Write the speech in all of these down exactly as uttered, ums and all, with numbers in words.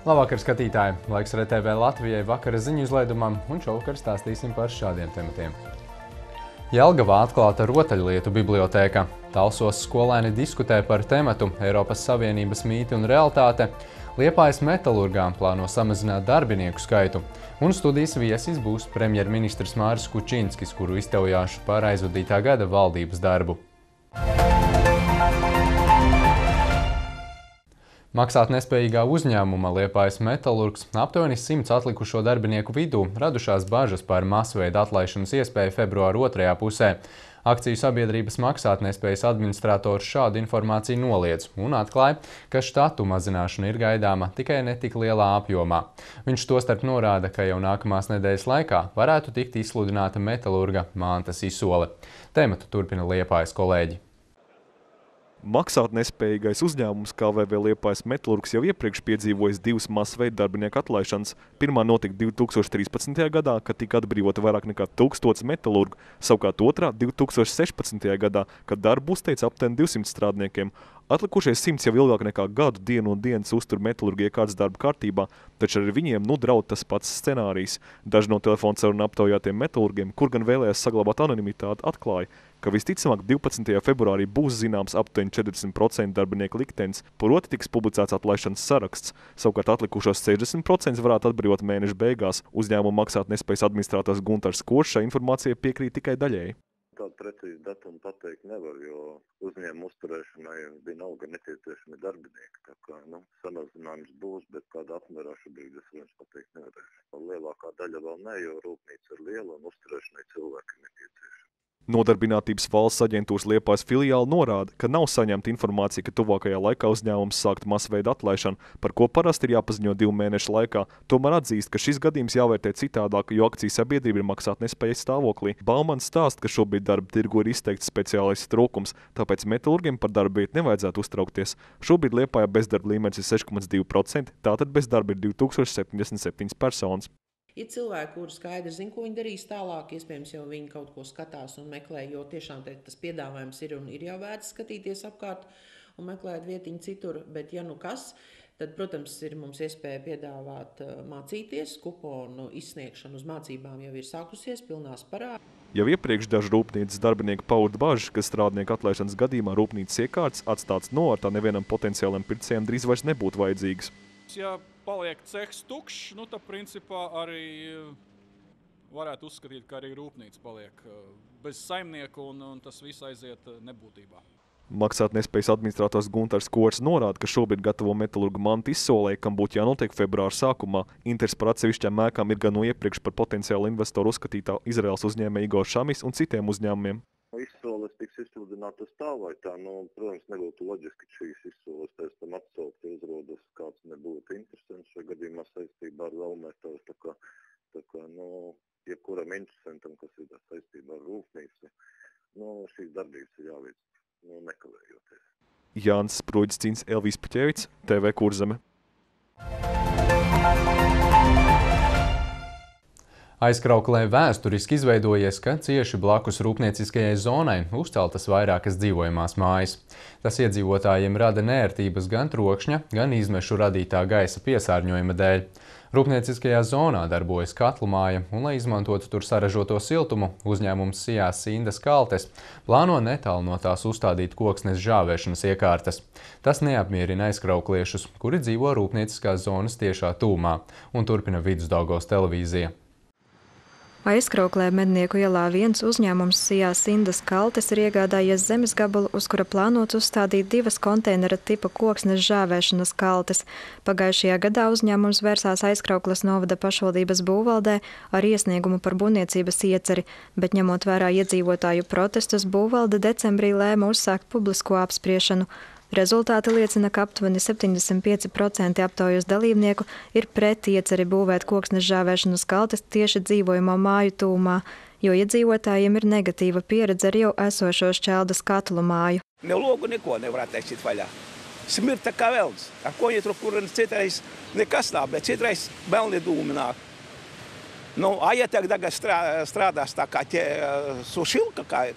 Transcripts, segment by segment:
Labvakar, skatītāji! Laiks R T V Latvijai vakara ziņu izlaidumam, un šovakar stāstīsim par šādiem tematiem. Jelgavā atklāta rotaļlietu bibliotēka. Talsos skolēni diskutē par tematu Eiropas Savienības mīti un realitāte. Liepājas metalurgā plāno samazināt darbinieku skaitu. Un studijas viesis būs premjerministrs Māris Kučinskis, kuru iztaujāšu par aizvadītā gada valdības darbu. Maksāt nespējīgā uzņēmuma Liepājas metalurgs aptuveni simts atlikušo darbinieku vidū radušās bažas par masveida atlaišanas iespēju februāra otrajā pusē. Akciju sabiedrības maksāt nespējas administrators šādu informāciju noliedz un atklāja, ka štatu mazināšana ir gaidāma tikai netik lielā apjomā. Viņš tostarp norāda, ka jau nākamās nedēļas laikā varētu tikt izsludināta metalurga mantas izsole. Tematu turpina Liepājas kolēģi. Maksāt nespējīgais uzņēmums K V V Liepājas metalurgs jau iepriekš piedzīvojis divas masveida darbinieku atlaišanas. Pirmā notika divi tūkstoši trīspadsmitajā gadā, kad tika atbrīvota vairāk nekā tūkstots metalurgu, savukārt otrā divi tūkstoši sešpadsmitajā gadā, kad darbu uzteica aptuveni divsimt strādniekiem. Atlikušie simts jau ilgāk nekā gadu dienu un dienas uztur metalurgu iekārtas darba kārtībā, taču arī viņiem nu draud tas pats scenārijs. Daži no telefonsaruna aptaujātiem metalurgiem, kur gan vēlējās saglabāt anonimitāti, atklāja, ka visticamāk divpadsmitajā februārī būs zināms aptuveni četrdesmit procenti darbinieku liktenis, proti tiks publicēts atlaišanas saraksts. Savukārt atlikušos sešdesmit procenti varētu atbrīvot mēneša beigās. Uzņēmuma maksāt nespējas administrators Guntars Košs šai informācijai piekrīt tikai daļēji. Tādu precīzi datumu pateikt nevar, jo uzņēmuma uzturēšanai vienalga nepieciešami darbinieki. Tā kā, nu, samazinājums būs, bet kāda apmērā šobrīd es viens pateikt nevarēšu. Lielākā daļa vēl ne, jo rūpnīca ir liela un uzturēšanai cilvēki nepieciešami. Nodarbinātības valsts aģentūras Liepājas filiāli norāda, ka nav saņemta informācija, ka tuvākajā laikā uzņēmums sākt masveida atlaišanu, par ko parasti ir jāpaziņo divu mēnešu laikā. Tomēr atzīst, ka šis gadījums jāvērtē citādāk, jo akciju sabiedrība ir maksāt nespējas stāvoklī. Baumans stāsta, ka šobrīd darba tirgu ir izteikts speciālists trūkums, tāpēc metalurgiem par darba vietu nevajadzētu uztraukties. Šobrīd Liepājā bezdarba līmenis ir seši komats divi procenti, tātad bezdarba ir divi tūkstoši septiņdesmit septiņas personas. Ir cilvēki, kuri skaidri zina, ko viņi darīs tālāk, iespējams jau viņi kaut ko skatās un meklē, jo tiešām te, tas piedāvājums ir un ir jau vērts skatīties apkārt un meklēt vietiņu citur, bet ja nu kas, tad, protams, ir mums iespēja piedāvāt mācīties, kuponu izsniegšanu uz mācībām jau ir sākusies, pilnā sparā. Jau iepriekš daži rūpnīcas darbinieki pauda bažas, ka strādnieku atlaišanas gadījumā rūpnīcas iekārtas atstāts novārtā nevienam potenciālam pircējam drīz vairs nebūtu vajadzīgas. Ja paliek cehs tukšs, nu tad principā arī varētu uzskatīt, ka arī rūpnīca paliek bez saimnieku un, un tas viss aiziet nebūtībā. Maksāt nespējas administrators Guntars Košs norāda, ka šobrīd gatavo metalurgu mantu izsolē, kam būtu jānotiek februāra sākumā. Interesi par atsevišķām ēkām ir gan no iepriekš par potenciālu investoru uzskatītā Izraels uzņēmēja Igor Šamis un citiem uzņēmumiem. Izsoles tiks izsludinātas tā vai tā, nu, protams, nebūtu loģiski šīs izsoles pēc tam atsaukt, ja uzrodas kāds nebūtu interesants šajā gadījumā saistībā ar vēlmētāju, tā kā, tā kā, nu, jebkuram interesantam, kas ir saistībā ar rūpnīcu, nu, šīs darbības ir jāveic, nu, nekavējoties. Jānis Spruģis, Elvijs Puķēvits, T V Kurzeme. Aizkrauklē vēsturiski izveidojies, ka cieši blakus rūpnieciskajai zonai uzceltas vairākas dzīvojamās mājas. Tas iedzīvotājiem rada neērtības gan trokšņa, gan izmešu radītā gaisa piesārņojuma dēļ. Rūpnieciskajā zonā darbojas katlu māja, un, lai izmantotu tur saražoto siltumu, uzņēmums Sijās Sindas Kaltes plāno netālu no tās uzstādīt koksnes žāvēšanas iekārtas. Tas neapmierina aizkraukliešus, kuri dzīvo rūpnieciskās zonas tiešā tūmā, un turpina Vidusdaugavas televīzija. Aizkrauklē Mednieku ielā viens uzņēmums Sijās Sindas Kaltes ir iegādājies zemes gabalu, uz kura plānots uzstādīt divas konteinera tipa koksnes žāvēšanas kaltes. Pagājušajā gadā uzņēmums vērsās Aizkraukles novada pašvaldības būvvaldē ar iesniegumu par būvniecības ieceri, bet ņemot vērā iedzīvotāju protestus, būvvalde decembrī lēma uzsākt publisko apspriešanu. Rezultāti liecina, ka aptuveni septiņdesmit pieci procenti aptaujas dalībnieku ir pret ieceri būvēt koksnes žāvēšanas kaltes tieši dzīvojamo māju tūmā, jo iedzīvotājiem ir negatīva pieredze ar jau esošo šķeldas katlu māju. Ne logu neko nevarētu taisīt vaļā. Smirta kā velns. Ar ko ietru, kur citreiz nekas nav, bet citreiz melni dūmi nāk. Nu, a ja tagad strādās tā kā tie sušilka, kā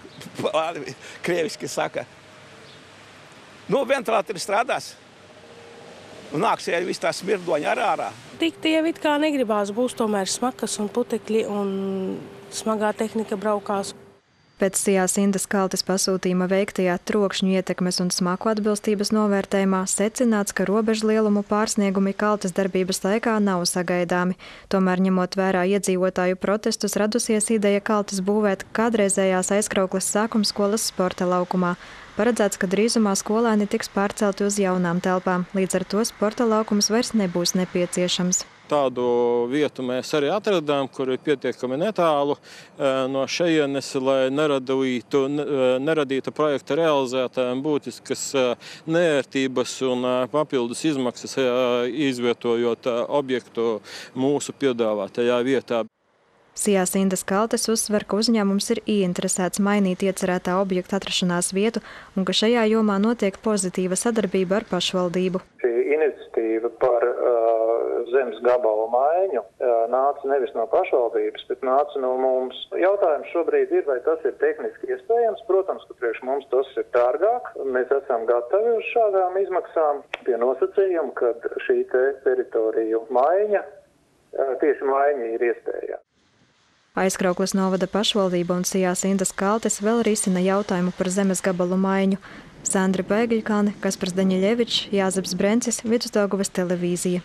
krieviski saka, nu, ventilatori strādās. un nāks arī viss tā smirdoņa ar ārā. Tik tie it kā negribās, būs tomēr smakas un putekļi un smagā tehnika braukās. Pēc Sijās Indas kaltes pasūtījuma veiktajā trokšņu ietekmes un smaku atbilstības novērtējumā secināts, ka robežu lielumu pārsniegumi kaltes darbības laikā nav sagaidāmi. Tomēr, ņemot vērā iedzīvotāju protestus, radusies ideja kaltes būvēt kādreizējās Aizkraukles sākumskolas sporta laukumā. Paredzēts, ka drīzumā skolēni tiks pārcelti uz jaunām telpām, līdz ar to sporta laukums vairs nebūs nepieciešams. Tādu vietu mēs arī atradām, kur ir pietiekami netālu no šejienes, lai neradītu, neradītu projekta realizētājiem būtiskas neērtības un papildus izmaksas, izvietojot objektu mūsu piedāvātajā vietā. Sijās Indas kaltes uzsver, ka uzņēmums ir ieinteresēts mainīt iecerētā objekta atrašanās vietu un ka šajā jomā notiek pozitīva sadarbība ar pašvaldību. Šī iniciatīva par uh, zemes gabalu maiņu uh, nāca nevis no pašvaldības, bet nāca no mums. Jautājums šobrīd ir, vai tas ir tehniski iespējams. Protams, ka priekš mums tas ir dārgāk. Mēs esam gatavi uz šādām izmaksām pie nosacījuma, ka šī te teritoriju maiņa, uh, tieši maiņa ir iespējama. Aizkraukles novada pašvaldība un Sijās Indas kaltes vēl risina jautājumu par zemes gabalu maiņu. Sandra Bēgļkāne, Kaspars Daņiļevičs, Jāzeps Brencis, Vidusdaugavas televīzija.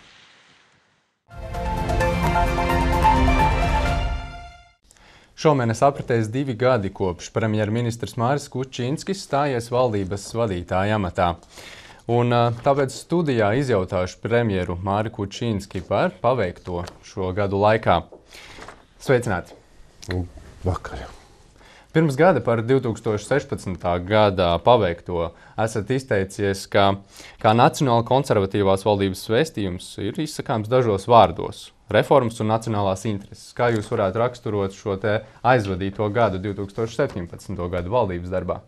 Šomēnes apritēs divi gadi kopš premjerministrs Māris Kučinskis stājies valdības vadītāja amatā. Un tāpēc studijā izjautāšu premjeru Māri Kučinski par paveikto šo gadu laikā. Sveicināti! Vakar. Pirms gada par divi tūkstoši sešpadsmitā gada paveikto esat izteicies, ka kā nacionāla konservatīvās valdības vēstījums ir izsakāms dažos vārdos – reformas un nacionālās intereses. Kā jūs varētu raksturot šo te aizvadīto gadu, divi tūkstoši septiņpadsmito gadu valdības darbā?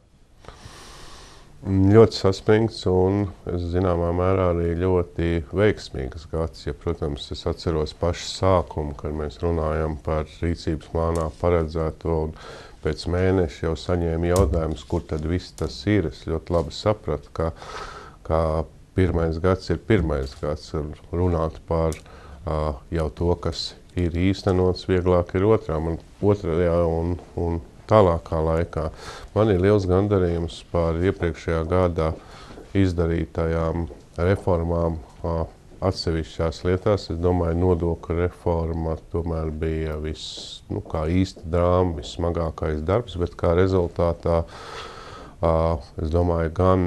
Ļoti saspringts un, es zināmā mērā, arī ļoti veiksmīgs gads. Ja, protams, es atceros pašu sākumu, kad mēs runājam par rīcības plānā paredzēto un pēc mēneša jau saņēmu jautājumus, kur tad viss tas ir. Es ļoti labi sapratu, ka, ka pirmais gads ir pirmais gads. Runāt par uh, jau to, kas ir īstenots, vieglāk ir otrām un otrajā un, un tālākā laikā. Man ir liels gandarījums par iepriekšējā gadā izdarītajām reformām atsevišķās lietās. Es domāju, nodokļu reforma tomēr bija viss, nu, kā īsta drāma, vissmagākais darbs, bet kā rezultātā, es domāju, gan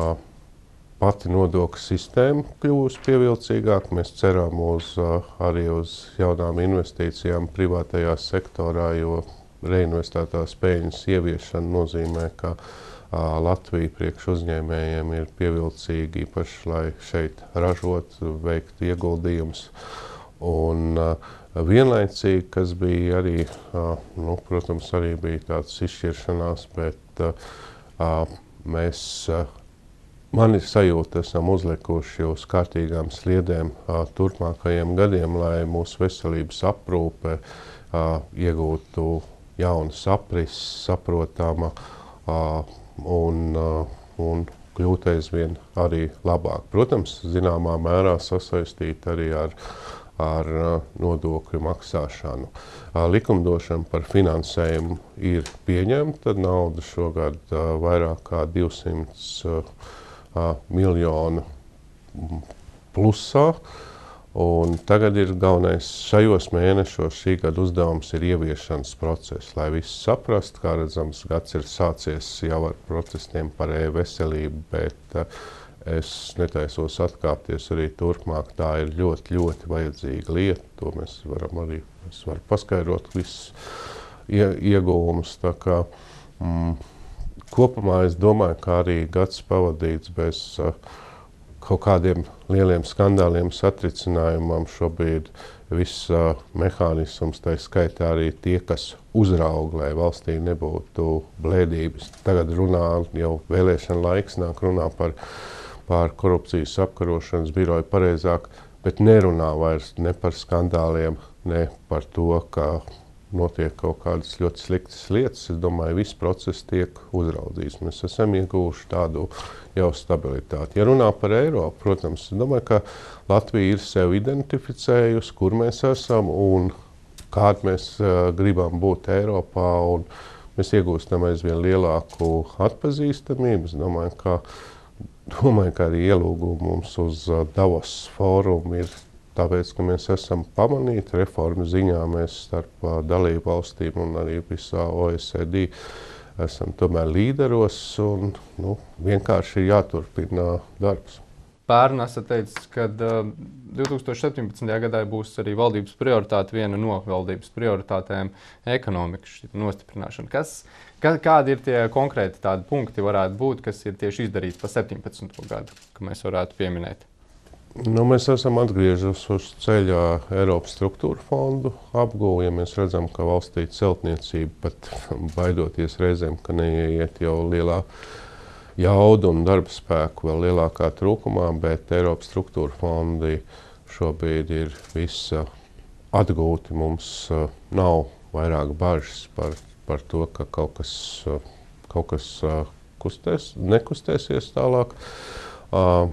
pati nodokļu sistēma kļūs pievilcīgāk. Mēs ceram uz, arī uz jaunām investīcijām privātajā sektorā, jo reinvestētās peļņas ieviešana nozīmē, ka a, Latvija priekš uzņēmējiem ir pievilcīgi, īpaši, lai šeit ražot, veikt ieguldījumus. Un a, vienlaicīgi, kas bija arī, a, nu, protams, arī bija tāds izšķiršanās, bet a, a, mēs, a, man ir sajūta, esam uzlikuši uz kārtīgām sliedēm a, turpmākajiem gadiem, lai mūsu veselības aprūpe a, iegūtu jauna sapris, saprotama uh, un, uh, un kļūt aizvien arī labāk. Protams, zināmā mērā sasaistīt arī ar, ar uh, nodokļu maksāšanu. Uh, likumdošana par finansējumu ir pieņemta, nauda šogad uh, vairāk kā divsimt uh, uh, miljonu plusā. Un tagad ir galvenais šajos mēnešos šī gada uzdevums ir ieviešanas process, lai viss saprastu, kā redzams, gads ir sācies jau ar protestiem par e-veselību, bet uh, es netaisos atkāpties arī turpmāk. Tā ir ļoti, ļoti vajadzīga lieta, to mēs varam arī, es varu paskaidrot visus ie, ieguvumus. Tā kā, mm, kopumā es domāju, ka arī gads pavadīts bez uh, kaut kādiem lieliem skandāliem, satricinājumam. Šobrīd viss uh, mehānisms, tā skaitā arī tie, kas uzrauga, lai valstī nebūtu blēdības. Tagad runā, jau vēlēšana laiks nāk runā par, par korupcijas apkarošanas biroju pareizāk, bet nerunā vairs ne par skandāliem, ne par to, ka notiek kaut kādas ļoti sliktas lietas, es domāju, viss process tiek uzraudzīts. Mēs esam ieguvuši tādu jau stabilitāti. Ja runā par Eiropu, protams, es domāju, ka Latvija ir sevi identificējusi, kur mēs esam un kādi mēs uh, gribam būt Eiropā. Un mēs iegūstam aizvien lielāku atpazīstamību. Es domāju, ka, domāju, ka arī ielūgumu mums uz uh, Davos fórumu ir tāpēc, ka mēs esam pamanīti reformu ziņā, mēs starp uh, dalību valstīm un arī visā O E C D esam tomēr līderos un nu, vienkārši ir jāturpina darbs. Pērn esat teicis, ka uh, divi tūkstoši septiņpadsmitajā gadā būs arī valdības prioritāte, viena no valdības prioritātēm ekonomikas nostiprināšana. Kas, kā, kādi ir tie konkrēti tādi punkti varētu būt, kas ir tieši izdarīti pa septiņpadsmito gadu, ka mēs varētu pieminēt? Nu, mēs esam atgriežušies uz ceļa Eiropas struktūra fondu apgūvu. Ja mēs redzam, ka valstī celtniecība pat baidoties reizēm, ka neieiet jau lielā jaudu un darba spēku vēl lielākā trūkumā, bet Eiropas struktūra fondi šobrīd ir visa atgūti. Mums uh, nav vairāk bažas par, par to, ka kaut kas, uh, kaut kas uh, kustēs, nekustēsies tālāk. Uh,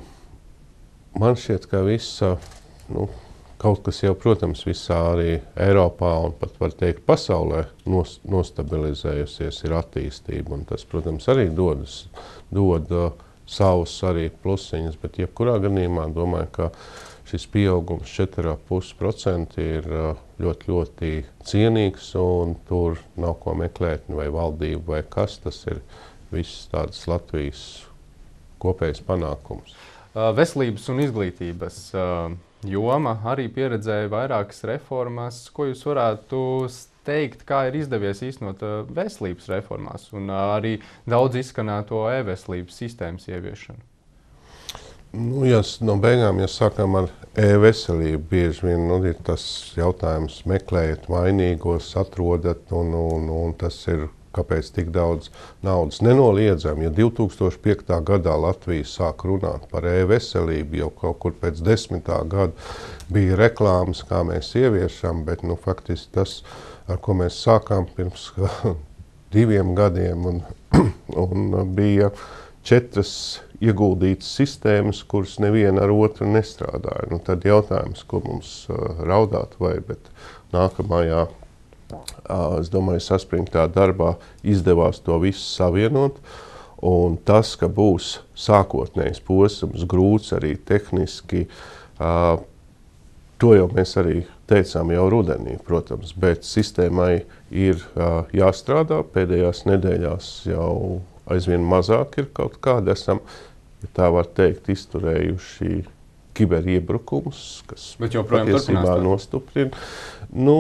Man šķiet, ka visa, nu, kaut kas jau, protams, visā arī Eiropā un pat, var teikt, pasaulē nos, nostabilizējusies ir attīstība. Un tas, protams, arī dodas, dod uh, savus arī plusiņus, bet jebkurā gadījumā domāju, ka šis pieaugums četri komats pieci procenti ir uh, ļoti, ļoti cienīgs un tur nav ko meklēt vai valdība vai kas. Tas ir viss tādas Latvijas kopējs panākums. Veselības un izglītības joma arī pieredzēja vairākas reformas. Ko jūs varētu teikt, kā ir izdevies īstenot veselības reformās un arī daudz izskanēto e-veselības sistēmas ieviešanu? Nu, ja no beigām, ja sākam ar e-veselību, bieži vien nu, ir tas jautājums meklējat vainīgos, atrodat un, un, un tas ir kāpēc tik daudz naudas. Nenoliedzami, ja divi tūkstoši piektā gadā Latvija sāk runāt par e-veselību, jau kaut kur pēc desmitā gada bija reklāmas, kā mēs ieviešam, bet nu, faktiski tas, ar ko mēs sākām pirms diviem gadiem, un, un bija četras ieguldītas sistēmas, kuras neviena ar otru nestrādāja. Nu, tad jautājums, ko mums uh, raudāt vai, bet nākamajā Uh, es domāju, saspringtā darbā izdevās to visu savienot. Un tas, ka būs sākotnējs posms, grūts arī tehniski, uh, to jau mēs arī teicām jau rudenī, protams. Bet sistēmai ir uh, jāstrādā. Pēdējās nedēļās jau aizvien mazāk ir kaut kāda. Esam, ja tā var teikt, izturējuši kiberiebrukums, kas patiesībā nostiprina. Nu,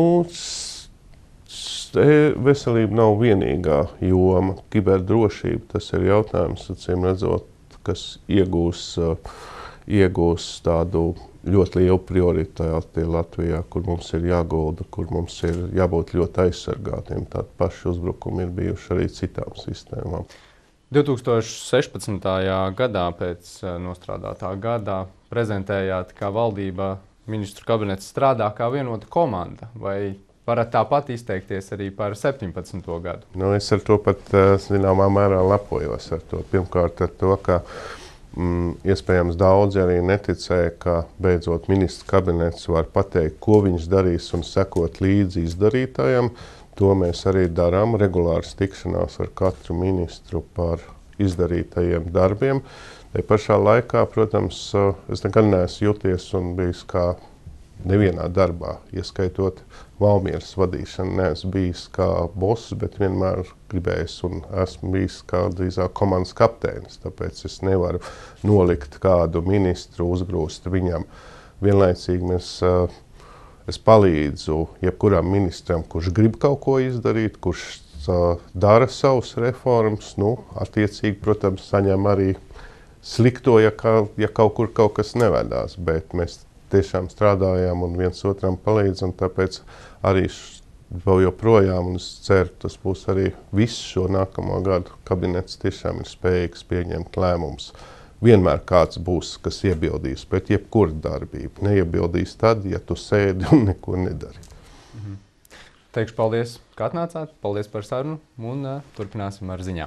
veselība nav vienīgā joma. Kiberdrošība tas ir jautājums, acīm redzot, kas iegūs, iegūs tādu ļoti lielu prioritāti Latvijā, kur mums ir jāgulda, kur mums ir jābūt ļoti aizsargātiem. Tādi paši uzbrukumi ir bijuši arī citām sistēmām. divi tūkstoši sešpadsmitajā gadā pēc nostrādātā gadā prezentējāt, kā valdība ministru kabinets strādā kā vienota komanda. Vai varat tāpat izteikties arī par septiņpadsmito gadu? Nu, es ar to pat zināmā mērā lepojos. Ar to. Pirmkārt ar to, ka mm, iespējams daudzi arī neticēja, ka beidzot ministru kabinets var pateikt, ko viņš darīs un sekot līdzi izdarītājam. To mēs arī darām, regulāras tikšanās ar katru ministru par izdarītajiem darbiem. Te pašā laikā, protams, es nekad neesmu jūties un bijis kā nevienā darbā, ieskaitot Valmieras vadīšanu, neesmu bijis kā boss, bet vienmēr gribējis un esmu bijis kā drīzāk komandas kapteinis. Tāpēc es nevaru nolikt kādu ministru, uzgrūst viņam. Vienlaicīgi mēs, es palīdzu jebkuram ministram, kurš grib kaut ko izdarīt, kurš dara savus reformas, nu, attiecīgi, protams, saņem arī slikto, ja, kā, ja kaut kur kaut kas nevedās, bet mēs tiešām strādājām un viens otram palīdz, un tāpēc arī vēl joprojām, un es ceru, tas būs arī visu šo nākamo gadu kabinets tiešām ir spējīgs pieņemt lēmumus. Vienmēr kāds būs, kas iebildīs, bet jebkura darbība neiebildīs tad, ja tu sēdi un neko nedari. Mhm. Teikšu paldies, ka atnācāt, paldies par sarunu un uh, turpināsim ar ziņām.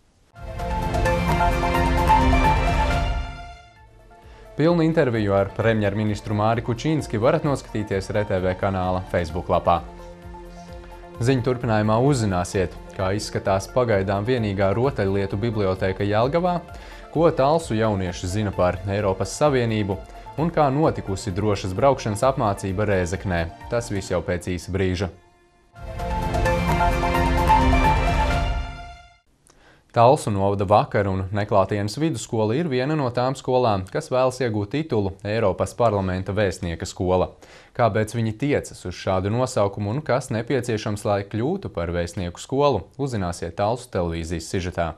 Pilnu interviju ar premjerministru Māri Kučīnski varat noskatīties R T V kanāla Facebook lapā. Ziņu turpinājumā uzzināsiet, kā izskatās pagaidām vienīgā rotaļlietu bibliotēka Jelgavā, ko Talsu jaunieši zina par Eiropas Savienību un kā notikusi drošas braukšanas apmācība Rēzeknē. Tas viss jau pēc īsa brīža. Talsu novada Vakara un Neklātienes vidusskola ir viena no tām skolām, kas vēlas iegūt titulu Eiropas parlamenta vēstnieka skola. Kāpēc viņi tiecas uz šādu nosaukumu un kas nepieciešams, lai kļūtu par vēstnieku skolu, uzzināsiet Talsu televīzijas sižetā.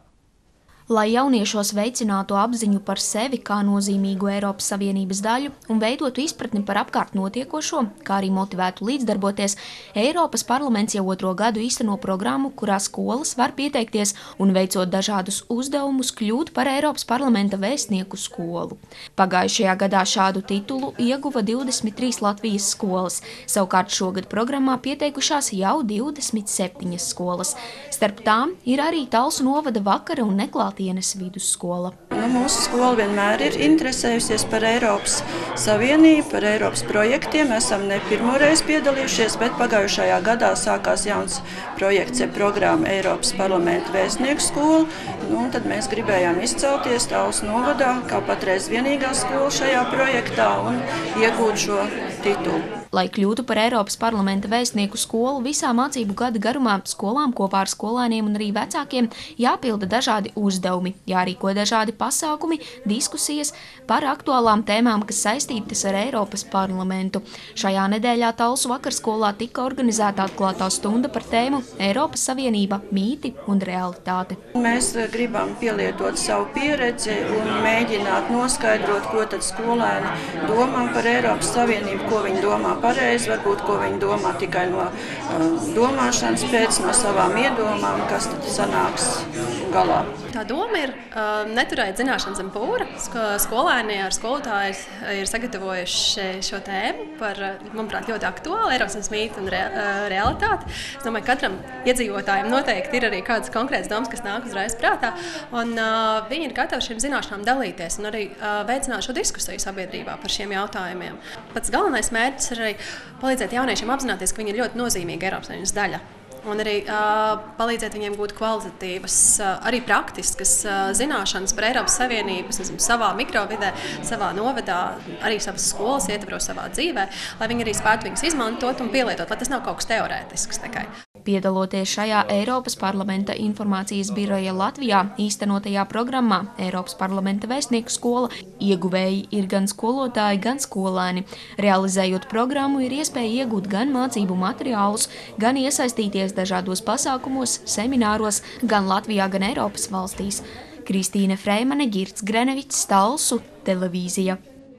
Lai jauniešos veicinātu apziņu par sevi kā nozīmīgu Eiropas Savienības daļu un veidotu izpratni par apkārt notiekošo, kā arī motivētu līdzdarboties, Eiropas parlaments jau otro gadu īsteno programmu, kurā skolas var pieteikties un veicot dažādus uzdevumus kļūt par Eiropas parlamenta vēstnieku skolu. Pagājušajā gadā šādu titulu ieguva divdesmit trīs Latvijas skolas, savukārt šogad programmā pieteikušās jau divdesmit septiņas skolas. Starp tām ir arī Talsu novada Vakara un Neklātienes vidusskola. Nu, mūsu skola vienmēr ir interesējusies par Eiropas Savienību, par Eiropas projektiem. Esam ne pirmoreiz piedalījušies, bet pagājušajā gadā sākās jauns projekts, ja programma Eiropas parlamenta vēstnieku skola. Nu, tad mēs gribējām izcelties Talsu novadā kā patreiz vienīgā skola šajā projektā un iegūt šo titulu. Lai kļūtu par Eiropas parlamenta vēstnieku skolu, visā mācību gada garumā skolām kopā ar skolēniem un arī vecākiem jāpilda dažādi uzdevumi, jārīko dažādi pasākumi, diskusijas par aktuālām tēmām, kas saistītas ar Eiropas parlamentu. Šajā nedēļā Talsu vakarskolā tika organizēta atklātā stunda par tēmu Eiropas Savienība, mīti un realitāte. Mēs gribam pielietot savu pieredzi un mēģināt noskaidrot, ko tad skolēni domā par Eiropas Savienību, ko viņi domā pareizi, varbūt, ko viņi domā tikai no uh, domāšanas pēc, no savām iedomām, kas tad sanāks galā. Tā doma ir uh, neturēt zināšanas zem pūra. Skolēni ar skolotāju ir sagatavojuši šo tēmu par, manuprāt, ļoti aktuālu Eiropas mītu un re, uh, realitāti. Es domāju, ka katram iedzīvotājiem noteikti ir arī kādas konkrētas domas, kas nāk uzreiz prātā, un uh, viņi ir gatavi šīm zināšanām dalīties un arī uh, veicināt šo diskusiju sabiedrībā par šiem jautājumiem. Pats galvenais mērķis ir arī palīdzēt jauniešiem apzināties, ka viņi ir ļoti nozīmīga Eiropas Savienības daļa. Un arī uh, palīdzēt viņiem gūt kvalitatīvas, uh, arī praktiskas uh, zināšanas par Eiropas Savienību, nezinu, savā mikrovidē, savā novadā, arī savas skolas ietvaros savā dzīvē, lai viņi arī spētu viņus izmantot un pielietot, lai tas nav kaut kas teorētisks tikai. Piedaloties šajā Eiropas parlamenta informācijas biroja Latvijā īstenotajā programmā Eiropas parlamenta vēstnieku skola, ieguvēji ir gan skolotāji, gan skolēni. Realizējot programmu, ir iespēja iegūt gan mācību materiālus, gan iesaistīties dažādos pasākumos, semināros, gan Latvijā, gan Eiropas valstīs. Kristīne Freimane, Girts Grenevics, Talsu televīzija.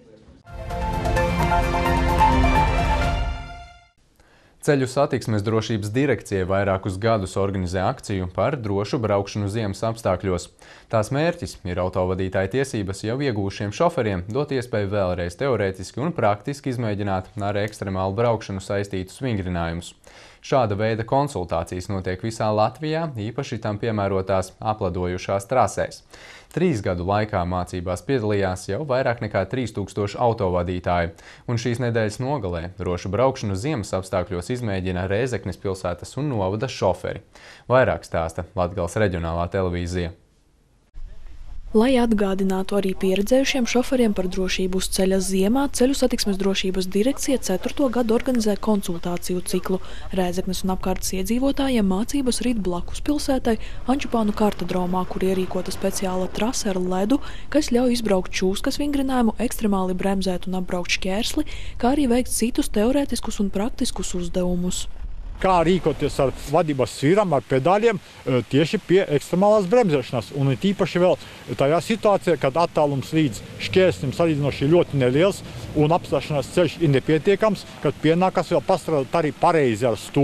Ceļu satiksmes drošības direkcija vairākus gadus organizē akciju par drošu braukšanu ziemas apstākļos. Tās mērķis ir autovadītāja tiesības jau iegūšiem šoferiem dot iespēju vēlreiz teorētiski un praktiski izmēģināt ar ekstremālu braukšanu saistītus vingrinājumus. Šāda veida konsultācijas notiek visā Latvijā, īpaši tam piemērotās apladojušās trasēs. Trīs gadu laikā mācībās piedalījās jau vairāk nekā trīs tūkstoši autovadītāji, un šīs nedēļas nogalē drošu braukšanu ziemas apstākļos izmēģina Rēzeknes pilsētas un novada šoferi. Vairāk stāsta Latgales reģionālā televīzija. Lai atgādinātu arī pieredzējušiem šoferiem par drošību uz ceļa ziemā, Ceļu satiksmes drošības direkcija ceturto gadu organizē konsultāciju ciklu. Rēzeknes un apkārtas iedzīvotājiem mācības rīt blakus pilsētai Ančupānu kartodromā, kur ierīkota speciāla trase ar ledu, kas ļauj izbraukt čūskas vingrinājumu, ekstremāli bremzēt un apbraukt šķērsli, kā arī veikt citus teorētiskus un praktiskus uzdevumus. Kā rīkoties ar vadības sviram, ar pedāļiem tieši pie ekstremālās bremzēšanas. Un tīpaši vēl tajā situācijā, kad attālums līdz šķērslim salīdzinoši ļoti neliels un apstāšanās ceļš ir nepietiekams, kad pienākas vēl pastrādāt arī pareizi ar stūri.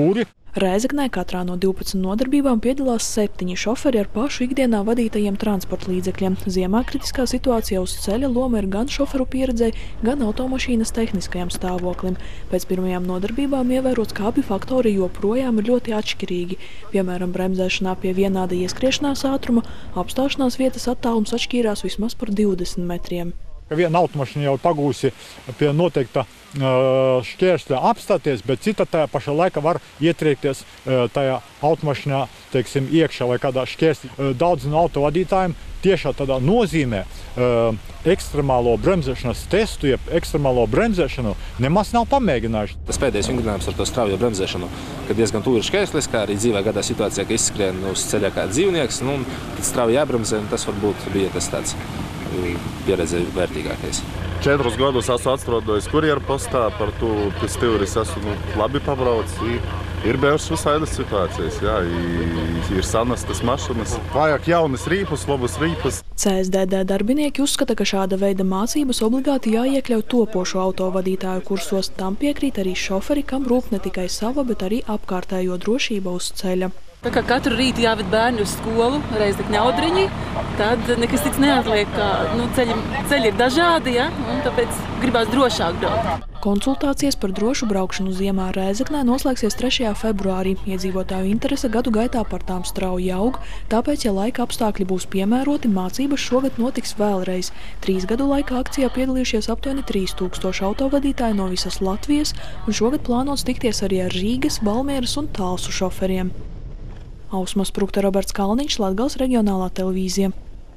Rēzeknē katrā no divpadsmit nodarbībām piedalās septiņi šoferi ar pašu ikdienā vadītajiem transporta līdzekļiem. Ziemā kritiskā situācijā uz ceļa loma ir gan šoferu pieredzei, gan automašīnas tehniskajam stāvoklim. Pēc pirmajām nodarbībām ievērots, ka abi faktori joprojām ir ļoti atšķirīgi. Piemēram, bremzēšanā pie vienāda ieskriešanās ātruma apstāšanās vietas attālums atšķīrās vismaz par divdesmit metriem. Viena automašīna jau pagūsi pie noteikta uh, šķēršļa apstāties, bet cita tajā pašā laikā var ietriekties uh, tajā automašīnā, teiksim, iekšā vai kādā šķēršļā. Uh, daudz no autovadītājiem tiešā tādā nozīmē uh, ekstremālo bremzēšanas testu, jeb ekstremālo bremzēšanu nemaz nav pamēģinājuši. Tas pēdējais vingrinājums ar to straujo bremzēšanu, kad diezgan tuvu ir šķērslis, kā arī dzīvē gadā situācijā, ka izskrien uz ceļa kā dzīvnieks, nu, tad strauji jābremzē, un tas varbūt bija tas tāds pieredze vērtīgākais. Četrus gadus esmu atstrādājis kurjeru postā, par to pēc teorijas esmu nu, labi pabraucis. Ir bijušas visādas situācijas, jā, ir sanastas mašinas. Vajag jaunas rīpus, labas rīpus. C S D D darbinieki uzskata, ka šāda veida mācības obligāti jāiekļauj topošo autovadītāju kursos. Tam piekrīt arī šoferi, kam rūp ne tikai sava, bet arī apkārtējo drošība uz ceļa. Tā kā katru rītu jāved bērni uz skolu, Reizekne Audriņi, tad nekas cits neatliek, ka nu, ceļi, ceļi ir dažādi, ja? Un tāpēc gribās drošāk braukt. Konsultācijas par drošu braukšanu ziemā Rēzeknē noslēgsies trešajā februārī. Iedzīvotāju interese gadu gaitā par tām strauji aug, tāpēc, ja laika apstākļi būs piemēroti, mācības šogad notiks vēlreiz. Trīs gadu laikā akcijā piedalījušies aptuveni trīs tūkstoši autovadītāji no visas Latvijas, un šogad plānots tikties arī ar Rīgas, Valmieras un Talsu šoferiem. Ausma Sprukta, Roberts Kalniņš, Latgales reģionālā televīzija.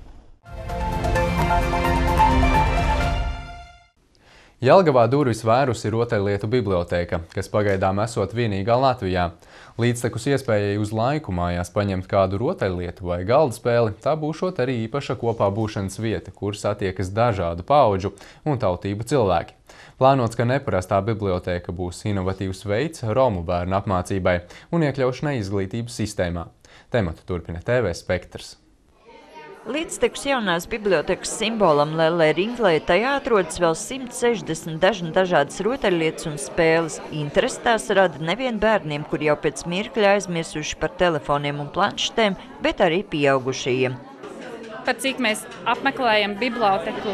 Jelgavā durvis vērusi rotaļlietu bibliotēka, kas pagaidām esot vienīgā Latvijā. Līdztekus iespējai uz laiku mājās paņemt kādu rotaļlietu vai galda spēli, tā būšot arī īpaša kopā būšanas vieta, kur satiekas dažādu paudžu un tautību cilvēki. Plānots, ka neparastā bibliotēka būs inovatīvs veids romu bērnu apmācībai un iekļaušanai izglītības sistēmā. Tematu turpina T V Spektrs. Līdztekus jaunās bibliotekas simbolam Lellē Ringlē tajā atrodas vēl simt sešdesmit dažādas rotaļlietas un spēles. Interesi tās rada nevien bērniem, kur jau pēc mirkļa aizmirsuši par telefoniem un planšetēm, bet arī pieaugušajiem. Pat cik mēs apmeklējam biblioteku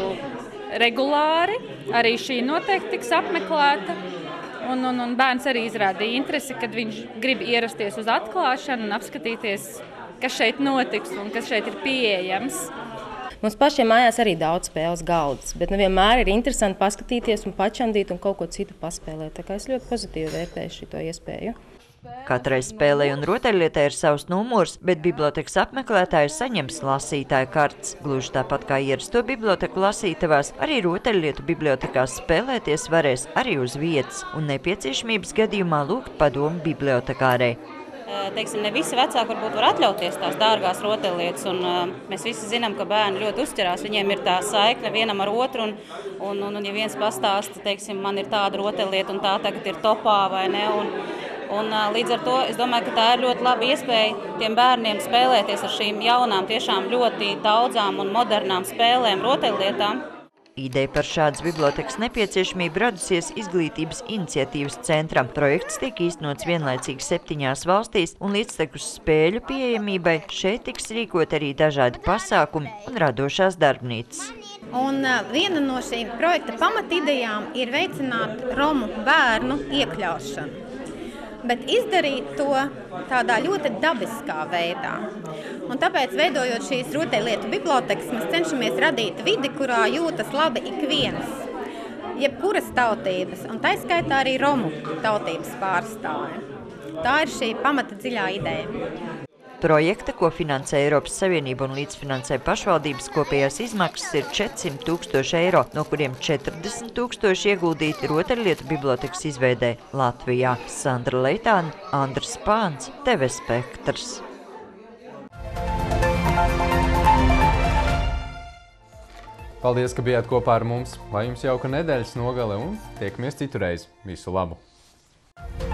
regulāri, arī šī noteikti tiks apmeklēta. Un, un, un bērns arī izrādīja interesi, kad viņš grib ierasties uz atklāšanu un apskatīties, kas šeit notiks un kas šeit ir pieejams. Mums pašiem mājās arī daudz spēles galdas, bet nevienmēr ir interesanti paskatīties un pačandīt un kaut ko citu paspēlēt. Tā kā es ļoti pozitīvi vērtēju šito iespēju. Katrai spēlei un rotaļlietai ir savs numurs, bet bibliotekas apmeklētāji saņems lasītāju kartes. Gluži tāpat kā ierasto biblioteku lasītavās, arī rotaļlietu bibliotekās spēlēties varēs arī uz vietas un nepieciešamības gadījumā lūgt padomu bibliotekārei. Teiksim, ne visi vecāki varbūt var atļauties tās dārgās rotaļlietas, un uh, mēs visi zinām, ka bērni ļoti uzķerās, viņiem ir tā saikne vienam ar otru, un, un, un, un ja viens pastāsta, teiksim, man ir tāda rotaļlieta un tā tagad ir topā vai ne, un, un uh, līdz ar to es domāju, ka tā ir ļoti laba iespēja tiem bērniem spēlēties ar šīm jaunām, tiešām ļoti daudzām un modernām spēlēm, rotaļlietām. Ideja par šādas bibliotekas nepieciešamību radusies Izglītības iniciatīvas centram. Projekts tiek īstenots vienlaicīgi septiņās valstīs, un līdztekus spēļu pieejamībai šeit tiks rīkot arī dažādi pasākumi un radošās darbnīcas. Un viena no šīm projekta pamatidejām ir veicināt romu bērnu iekļaušanu, bet izdarīt to tādā ļoti dabiskā veidā. Un tāpēc, veidojot šīs rotaļlietu bibliotekas, mēs cenšamies radīt vidi, kurā jūtas labi ik viens, jebkuras tautības, un tā skaitā arī romu tautības pārstāvi. Tā ir šī pamata dziļā ideja. Projekta, ko finansē Eiropas Savienība un līdzfinansē pašvaldības, kopējās izmaksas ir četrsimt tūkstoši eiro, no kuriem četrdesmit tūkstoši ieguldīti rotaļlietu bibliotekas izveidē Latvijā. Sandra Leitāne, Andris Pāns, T V Spektrs. Paldies, ka bijāt kopā ar mums. Lai jums jauka nedēļas nogale un tiekamies citurreiz. Visu labu!